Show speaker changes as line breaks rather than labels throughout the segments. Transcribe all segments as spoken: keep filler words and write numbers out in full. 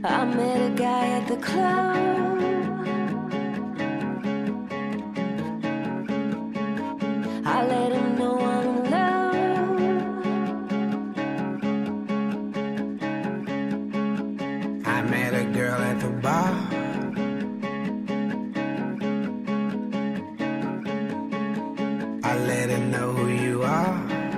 I met a guy at the club. I let him know I'm in love.
I met a girl at the bar. I let her know who you are.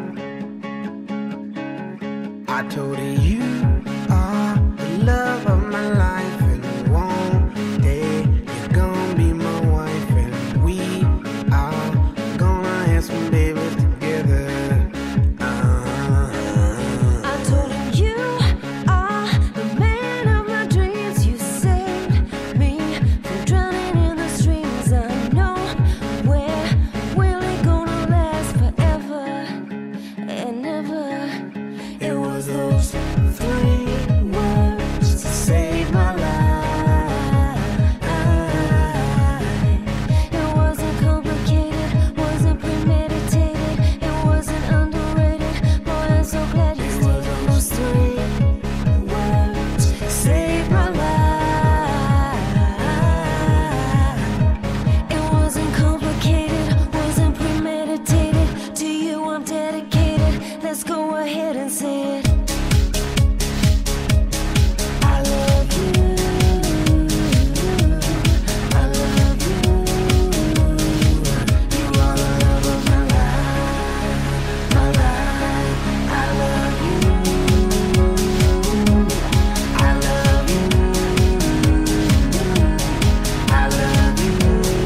I told her you are the love of my life, and one day you're gonna be my wife, and we are gonna have some babies together.
uh-huh. I told him you are the man of my dreams. You saved me from drowning in the streams. I know we're really gonna last forever and ever.
It was those three words to save my life.
It wasn't complicated, wasn't premeditated, it wasn't underrated. Boy, I'm so glad you stayed. Those three words saved my life. It wasn't complicated, wasn't premeditated. To you I'm dedicated. Let's go ahead and say it. I love you. I love you. You are the love of my life, my life. I love you. I love you. I love you.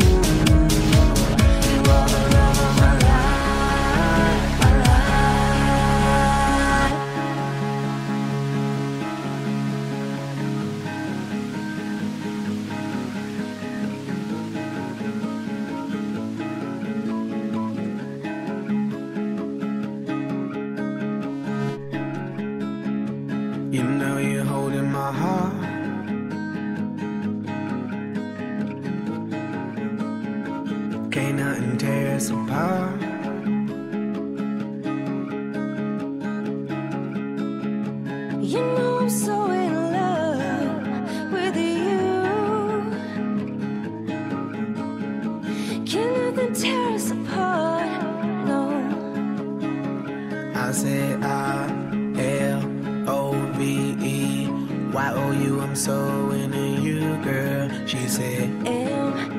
You are the love of my life, my life.
You know you're holding my heart. Can't nothing tear us apart.
You know I'm so in love with you. Can nothing tear us apart, no.
I said I L O V E Y O U. I'm so into you, girl. She said
M